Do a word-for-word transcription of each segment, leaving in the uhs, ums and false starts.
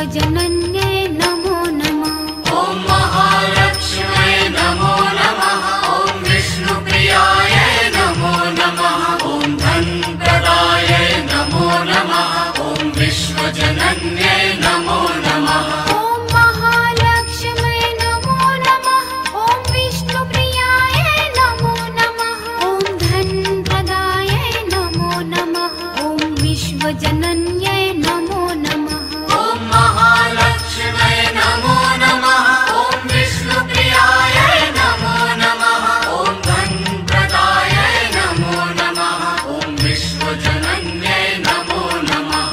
विश्वजनन्यै नमो नमः। ॐ महालक्ष्म्यै नमो नमः। ॐ विष्णुप्रियायै नमो नमः। ॐ धनप्रदायै नमो नमः। ॐ विश्वजनन्यै नमो नमः। ॐ महालक्ष्म्यै नमो नमः। ॐ विष्णुप्रियायै नमो नमः। ॐ धनप्रदायै नमो नमः। ॐ विश्वजनन्यै नमो नमः। ॐ महालक्ष्म्यै नमो नमः। ॐ विष्णुप्रियायै नमो नमः। ॐ धनप्रदायै नमो नमः। ॐ विश्वजनन्यै नमो नमः।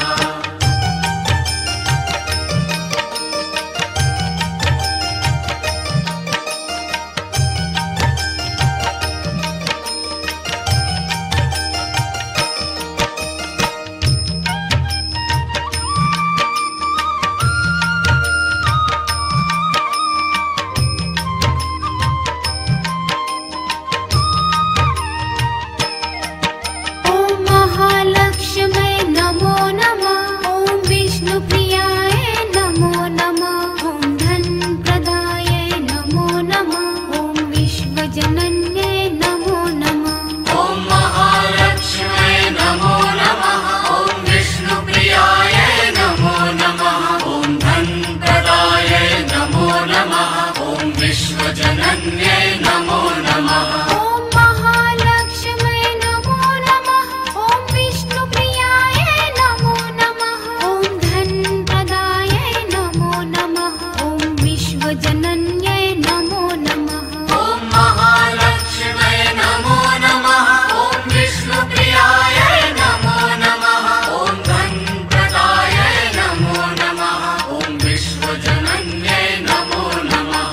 ॐ महालक्ष्म्यै नमो नमः। ॐ विष्णुप्रियायै नमो नमः। ॐ धनप्रदायै नमो नमः। ॐ विश्वजनन्यै नमो नमः। ॐ महालक्ष्म्यै नमो नमः। ॐ विष्णुप्रियायै नमो नमः। ॐ धनप्रदायै नमो नमः। ॐ विश्वजनन्यै नमो नमः। ॐ महालक्ष्म्यै नमो नमः। ॐ विष्णुप्रियायै नमो नमः। ॐ धनप्रदायै नमो नमः। ॐ विश्वजनन्यै नमो नमः। ॐ महालक्ष्म्यै नमो नमः। ॐ विष्णुप्रियायै नमो नमः। ॐ धनप्रदायै नमो नमः। ॐ विश्वजनन्यै नमो नमः।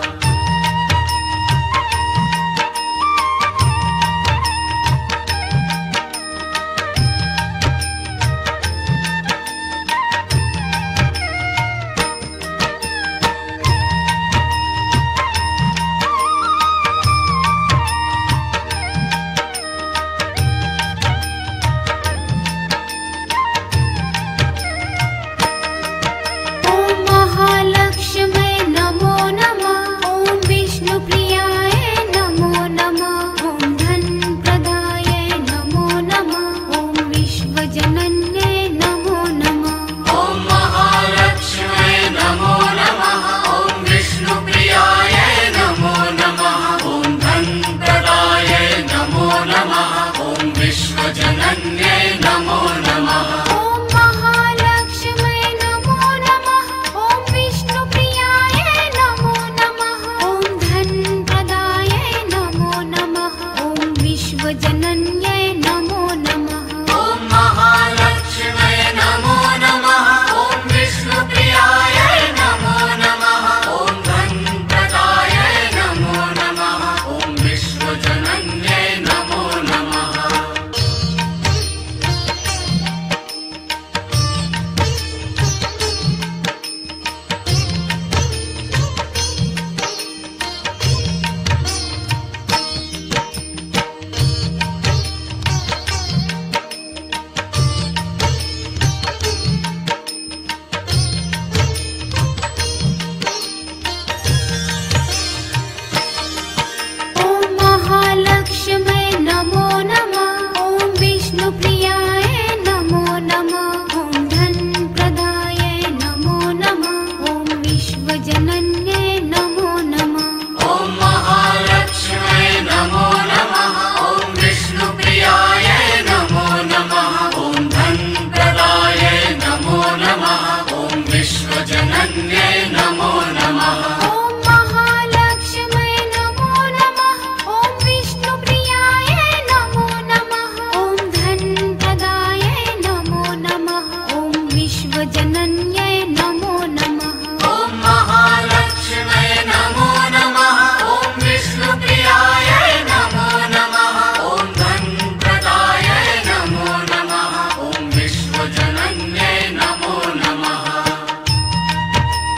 ॐ महालक्ष्म्यै नमो नमः। ॐ विष्णुप्रियायै नमो नमः। ॐ धनप्रदायै नमो नमः। ॐ विश्वजनन्यै नमो नमः। ॐ महालक्ष्म्यै नमो नमः। ॐ विष्णुप्रियायै नमो नमः। ॐ धनप्रदायै नमो नमः। ॐ विश्वजनन्यै नमो नमः। ॐ महालक्ष्म्यै नमो नमः। ॐ विष्णुप्रियायै नमो नमः। ॐ धनप्रदायै नमो नमः। ॐ विश्वजनन्यै नमो नमः। ॐ महालक्ष्म्यै नमो नमः। ॐ विष्णुप्रियायै नमो नमः। ॐ धनप्रदायै नमो नमः। ॐ विश्वजनन्यै नमो नमः। ॐ महालक्ष्म्यै नमो नमः। ॐ विष्णुप्रियायै नमो नमः। ॐ धनप्रदायै नमो नमः। ॐ विश्वजनन्यै नमो नमः। ॐ महालक्ष्म्यै नमो नमः। ॐ विष्णुप्रियायै नमो नमः। ॐ धनप्रदायै नमो नमः। ॐ विश्वजनन्यै नमो नमः। ॐ महालक्ष्म्यै नमो नमः। ॐ विष्णुप्रियायै नमो नमः। ॐ धनप्रदायै नमो नमः। ॐ विश्वजनन्यै नमो नमः। ॐ महालक्ष्म्यै नमो नमः। ॐ विष्णुप्रियायै नमो नमः। ॐ धनप्रदायै नमो नमः। ॐ विश्वजनन्यै नमो नमः।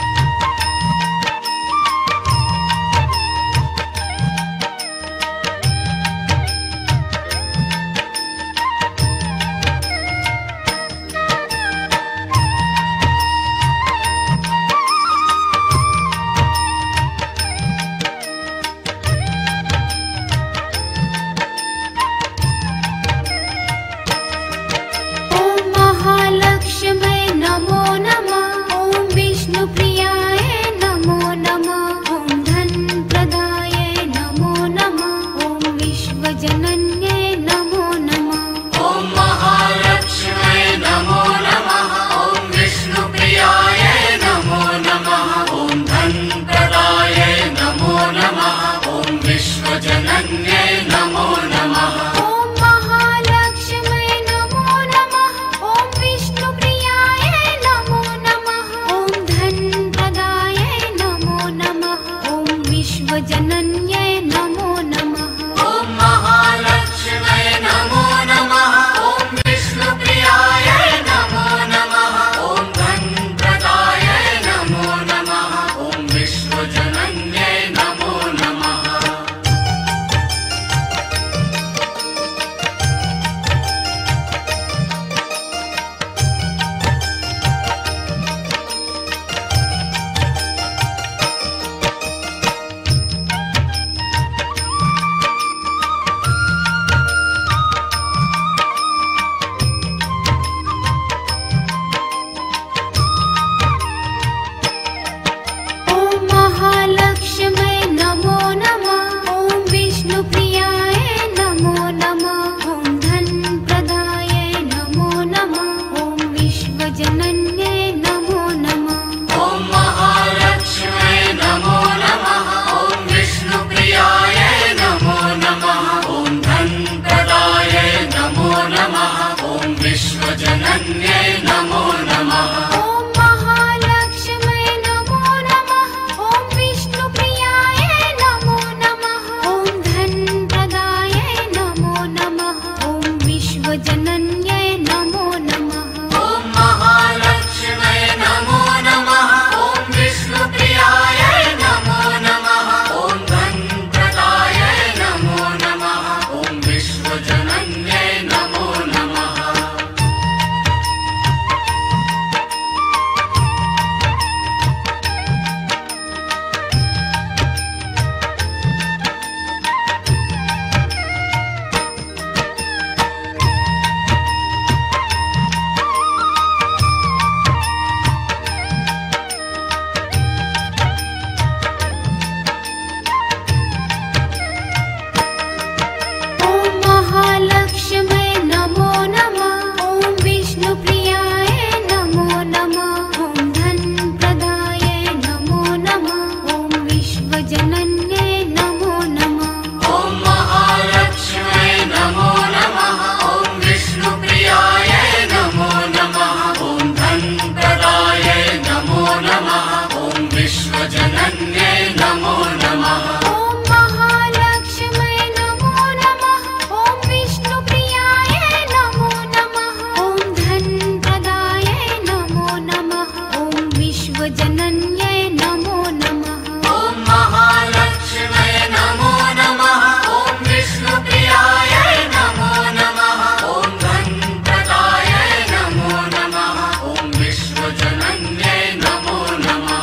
विष्णुप्रियाय नमो नमः। ॐ धनप्रदाय नमो नमः। ॐ विश्वजनन्यै नमो नमः। ॐ महालक्ष्म्यै नमो नमः। ॐ विष्णुप्रियाय नमो नमः। ॐ धनप्रदाय नमो नमः। ॐ विश्वजनन्यै नमो नमः। ॐ महालक्ष्म्यै नमो नमः। ॐ विष्णुप्रियाय नमो नमः। ॐ धनप्रदाय नमो नमः। ॐ विश्वजनन्यै नमो नमः। ॐ महालक्ष्म्यै नमो नमः। ॐ विष्णुप्रियाय नमो नमः। ॐ धनप्रदाय नमो नमः। ॐ विश्वजनन्यै नमो नमः। ॐ महालक्ष्म्यै नमो नमः। ॐ विष्णुप्रियाय नमो नमः। ॐ धनप्रदाय नमो नमः। ॐ विश्वजनन्यै नमो नमः। ॐ महालक्ष्म्यै नमो नमः। ॐ विष्णुप्रियाय नमो नमः। ॐ धनप्रदाय नमो नमः। ॐ विश्वजनन्यै नमो नमः। ॐ महालक्ष्म्यै नमो नमः। ॐ विष्णुप्रियाय नमो नमः। ॐ धनप्रदाय नमो नमः। ॐ विश्वजनन्यै नमो नमः। ॐ महालक्ष्म्यै नमो नमः। ॐ विष्णुप्रियाय नमो नमः। ॐ धनप्रदाय नमो नमः। ॐ विश्वजनन्यै नमो नमः। ॐ महालक्ष्म्यै नमो नमः। ॐ विष्णुप्रियाय नमो नमः। ॐ धनप्रदाय नमो नमः। ॐ विश्वजनन्यै नमो नमः। ॐ महालक्ष्म्यै नमो नमः। ॐ विष्णुप्रियाय नमो नमः। ॐ धनप्रदाय नमो नमः। ॐ विश्वजनन्यै नमो नमः। ॐ महालक्ष्म्यै नमो नमः। ॐ विष्णुप्रियाय नमो नमः। ॐ धनप्रदाय नमो नमः। ॐ विश्वजनन्यै नमो नमः। ॐ महालक्ष्म्यै नमो नमः। ॐ विष्णुप्रियाय नमो नमः। ॐ धनप्रदाय नमो नमः। ॐ विश्वजनन्यै नमो नमः।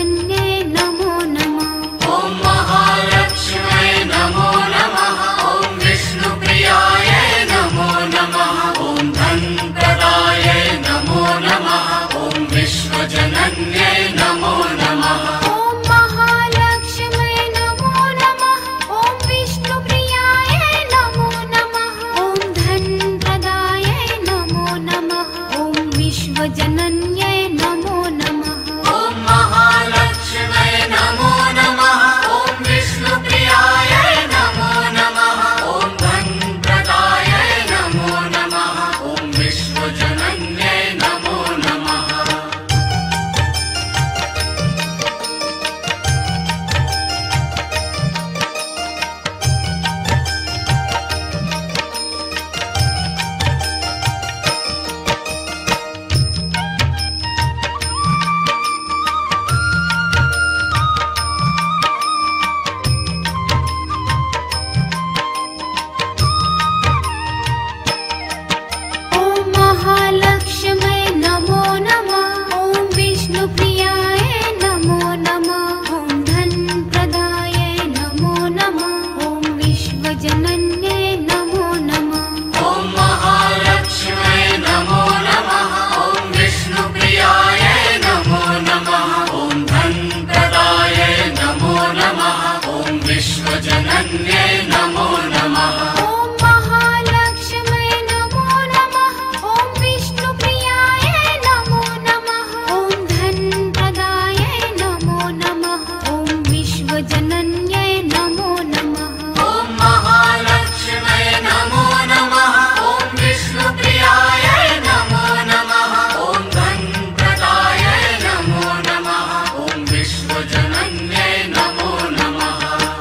विश्वजनन्यै नमो नमः। ॐ महालक्ष्म्यै नमो नमः। ॐ विष्णुप्रियायै नमो नमः। ॐ धनप्रदायै नमो नमः। ॐ विश्वजनन्यै नमो नमः। ॐ महालक्ष्म्यै नमो नमः। ॐ विष्णुप्रियायै नमो नमः। ॐ धनप्रदायै नमो नमः। ॐ विश्वजनन्यै नमो नमः। ॐ महालक्ष्म्यै नमो नमः। ॐ विष्णुप्रियायै नमो नमः। ॐ धनप्रदायै नमो नमः। ॐ विश्वजनन्यै नमो नमः। ॐ महालक्ष्म्यै नमो नमः। ॐ विष्णुप्रियायै नमो नमः। ॐ धनप्रदायै नमो नमः। ॐ विश्वजनन्यै नमो नमः। ॐ महालक्ष्म्यै नमो नमः। ॐ विष्णुप्रियायै नमो नमः। ॐ धनप्रदायै नमो नमः। ॐ विश्वजनन्यै नमो नमः। ॐ महालक्ष्म्यै नमो नमः। ॐ विष्णुप्रियायै नमो नमः। ॐ धनप्रदायै नमो नमः। ॐ विश्वजनन्यै नमो नमः। ॐ महालक्ष्म्यै नमो नमः। ॐ विष्णुप्रियायै नमो नमः। ॐ धनप्रदायै नमो नमः। ॐ विश्वजनन्यै नमो नमः।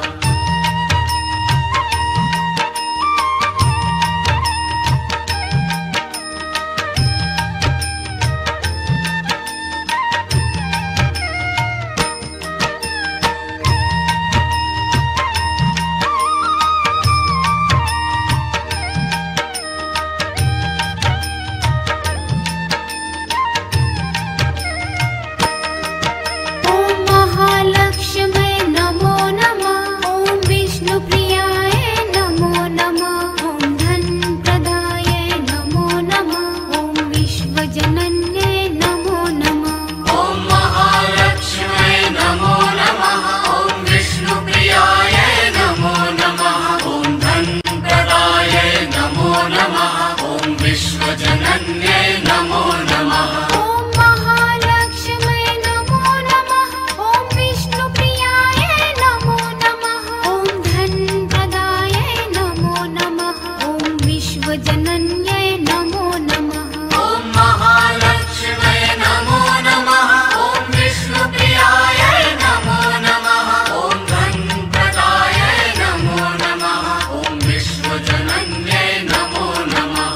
ॐ महालक्ष्म्यै नमो नमः। ॐ विष्णुप्रियायै नमो नमः। ॐ धनप्रदायै नमो नमः। ॐ विश्वजनन्यै नमो नमः। ॐ महालक्ष्म्यै नमो नमः। ॐ विष्णुप्रियायै नमो नमः। ॐ धनप्रदायै नमो नमः। ॐ विश्वजनन्यै नमो नमः। ॐ महालक्ष्म्यै नमो नमः। ॐ विष्णुप्रियायै नमो नमः। ॐ धनप्रदायै नमो नमः। ॐ विश्वजनन्यै नमो नमः। ॐ महालक्ष्म्यै नमो नमः। ॐ विष्णुप्रियायै नमो नमः। ॐ धनप्रदायै नमो नमः। ॐ विश्वजनन्यै नमो नमः।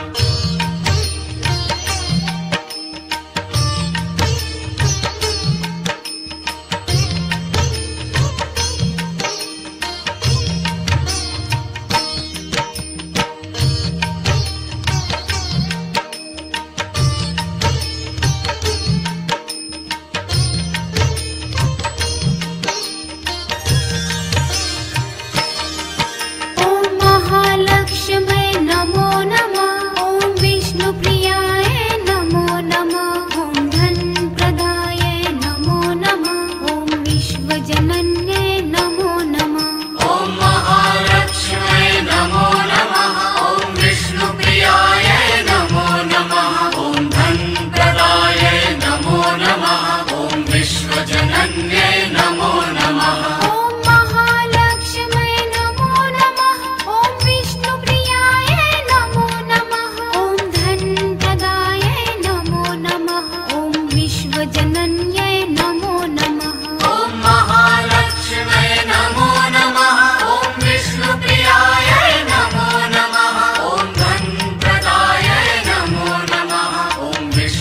ॐ महालक्ष्म्यै नमो नमः। ॐ विष्णुप्रियायै नमो नमः। ॐ धनप्रदायै नमो नमः। ॐ विश्वजनन्यै नमो नमः। ॐ महालक्ष्म्यै नमो नमः। ॐ विष्णुप्रियायै नमो नमः। ॐ धनप्रदायै नमो नमः। ॐ विश्वजनन्यै नमो नमः। ॐ महालक्ष्म्यै नमो नमः। ॐ विष्णुप्रियायै नमो नमः। ॐ धनप्रदायै नमो नमः। ॐ विश्वजनन्यै नमो नमः। ॐ महालक्ष्म्यै नमो नमः। ॐ विष्णुप्रियायै नमो नमः। ॐ धनप्रदायै नमो नमः। ॐ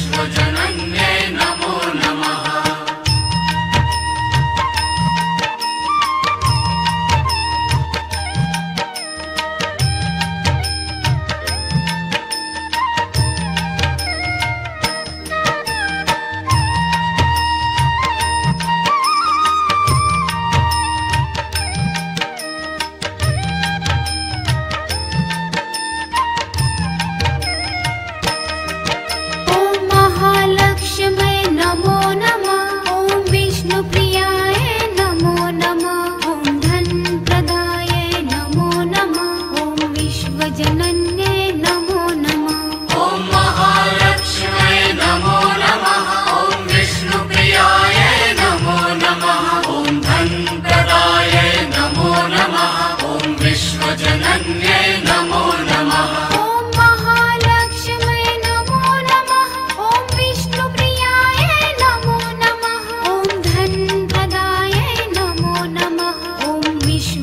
विश्वजनन्यै नमो नमः।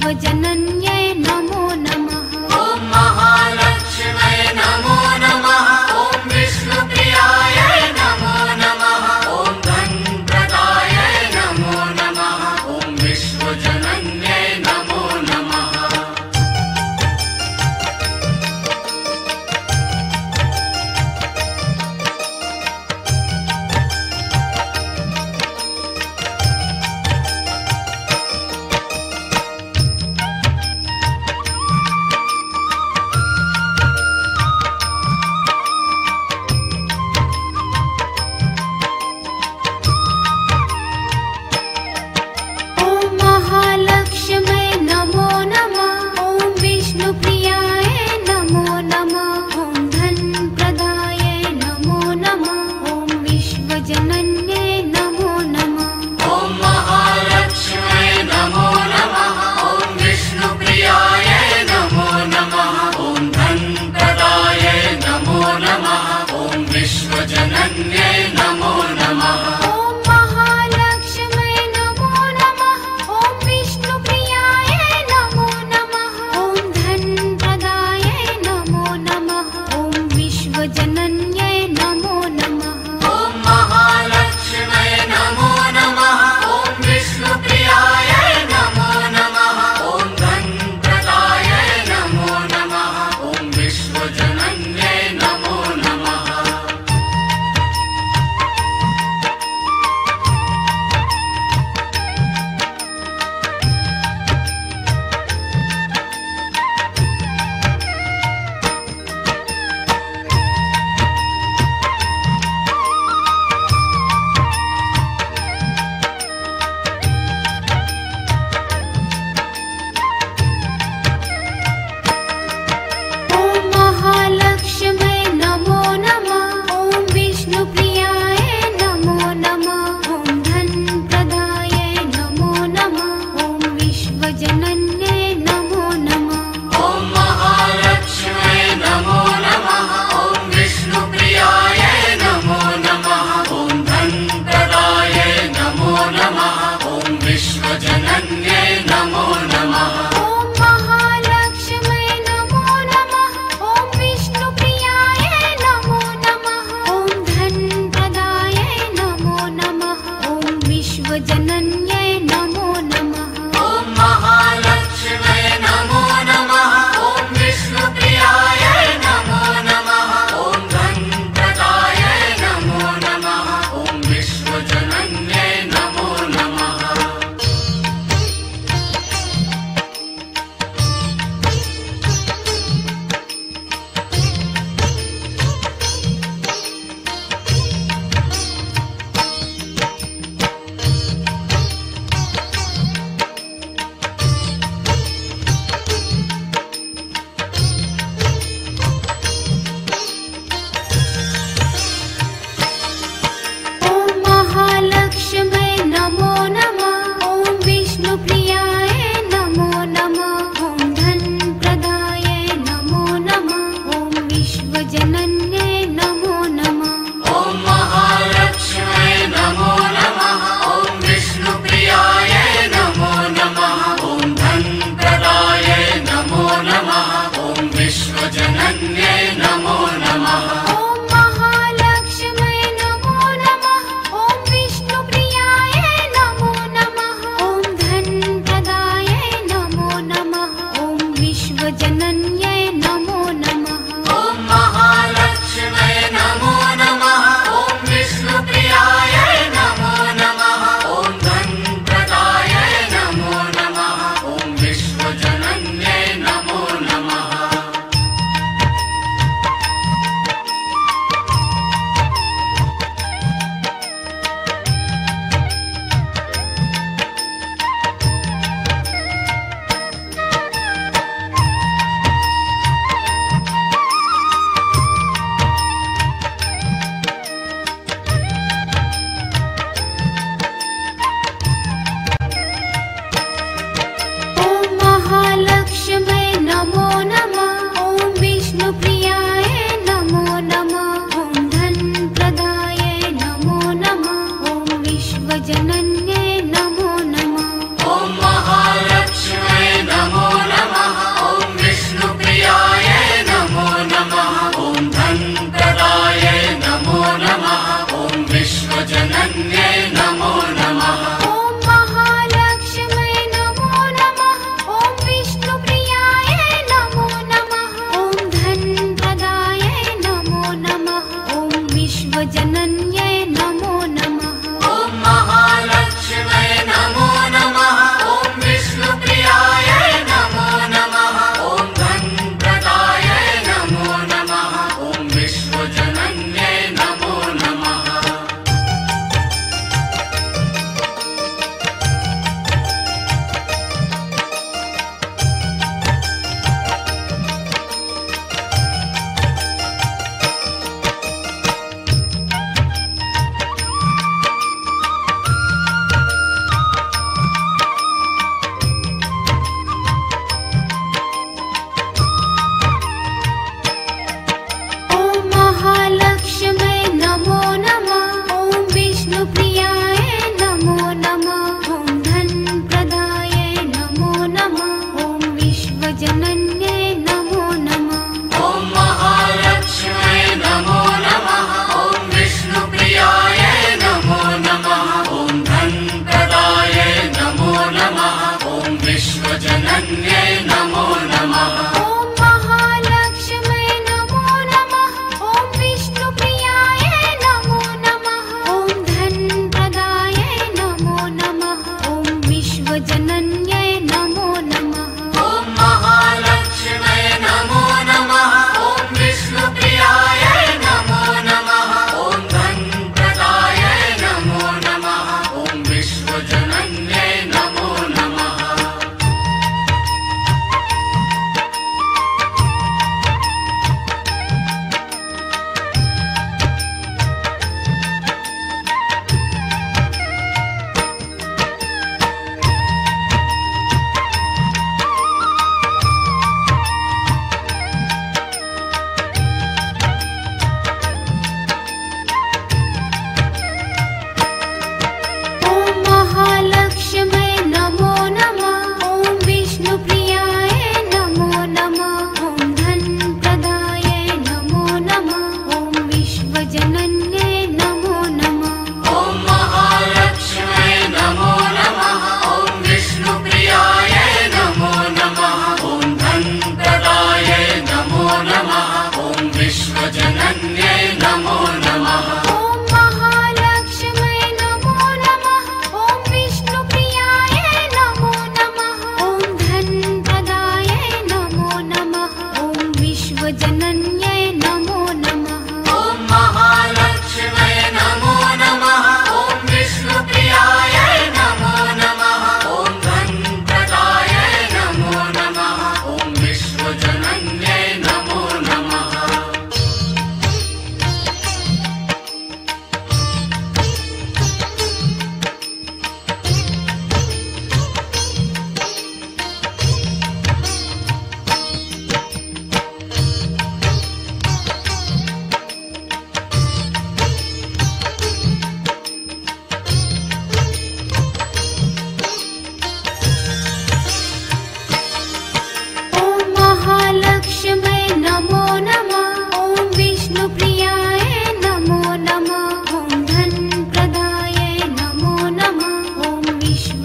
विश्वजनन्यै नमो नमः। ॐ महालक्ष्म्यै नमो नमः। ॐ विष्णुप्रियायै नमो नमः। ॐ धनप्रदायै नमो नमः। ॐ विश्वजनन्यै नमो नमः। विश्वजनन्यै नमो नमः। ॐ महालक्ष्म्यै नमो नमः। ॐ विष्णुप्रियायै नमो नमः। ॐ धनप्रदायै नमो नमः। ॐ विश्वजनन्यै नमो नमः। ॐ महालक्ष्म्यै नमो नमः। ॐ विष्णुप्रियायै नमो नमः। ॐ धनप्रदायै नमो नमः। ॐ विश्वजनन्यै नमो नमः। विश्वजनन्यै नमो नमः। ॐ महालक्ष्म्यै नमो नमः। ॐ विष्णुप्रियायै नमो नमः। ॐ धनप्रदायै नमो नमः। ॐ विश्वजनन्यै नमो नमः। ॐ महालक्ष्म्यै नमो नमः। ॐ विष्णुप्रियायै नमो नमः। ॐ धनप्रदायै नमो नमः। ॐ विश्वजनन्यै नमो नमः।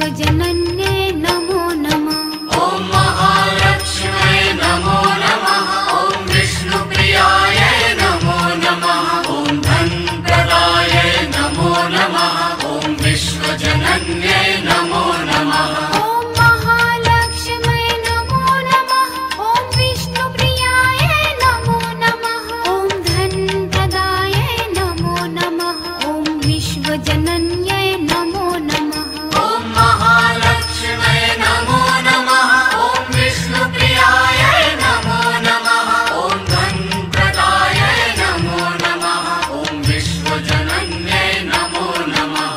विश्वजनन्ये नमो नमः। ॐ महालक्ष्म्यै नमो नमः। ॐ विष्णुप्रियायै नमो नमः। ॐ धनप्रदायै नमो नमः। ॐ विश्वजनन्यै नमो नमः। ॐ महालक्ष्म्यै नमो नमः। ॐ विष्णुप्रियायै नमो नमः। ॐ धनप्रदायै नमो नमः। ॐ विश्वजनन्यै नमो नमः। ॐ महालक्ष्म्यै नमो नमः। ॐ विष्णुप्रियायै नमो नमः। ॐ धनप्रदायै नमो नमः। ॐ विश्वजनन्यै नमो नमः।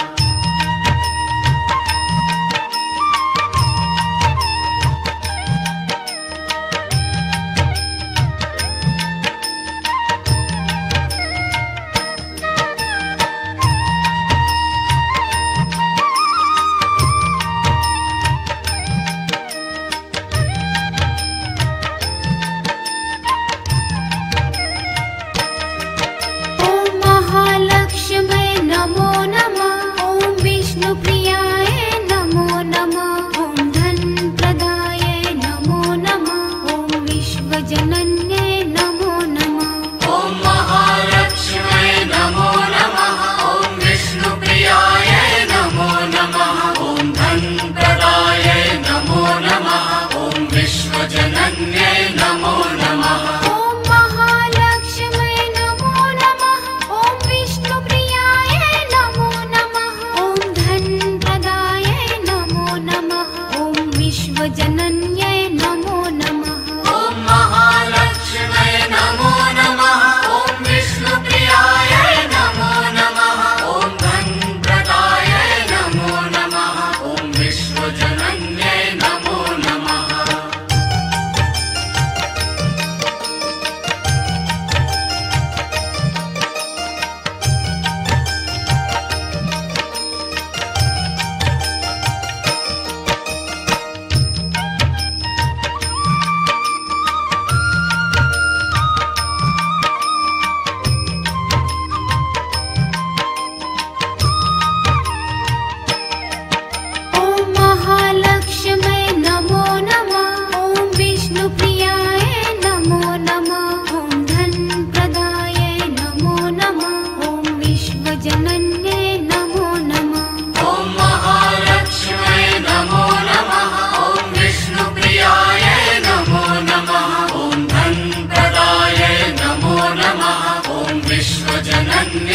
ॐ महालक्ष्म्यै नमो नमः। ॐ विष्णुप्रियायै नमो नमः। ॐ धनप्रदायै नमो नमः। ॐ विश्वजनन्यै नमो नमः। ॐ महालक्ष्म्यै नमो नमः। ॐ विष्णुप्रियायै नमो नमः। ॐ धनप्रदायै नमो नमः। ॐ विश्वजनन्यै नमो नमः। ॐ महालक्ष्म्यै नमो नमः। ॐ विष्णुप्रियायै नमो नमः। ॐ धनप्रदायै नमो नमः। ॐ विश्वजनन्यै नमो नमः। ॐ महालक्ष्म्यै नमो नमः। ॐ विष्णुप्रियायै नमो नमः। ॐ धनप्रदायै नमो नमः। ॐ विश्वजनन्यै नमो नमः। ॐ महालक्ष्म्यै नमो नमः। ॐ विष्णुप्रियायै नमो नमः। ॐ धनप्रदायै नमो नमः। ॐ विश्वजनन्यै नमो नमः। ॐ महालक्ष्म्यै नमो नमः। ॐ विष्णुप्रियायै नमो नमः। ॐ धनप्रदायै नमो नमः। ॐ विश्वजनन्यै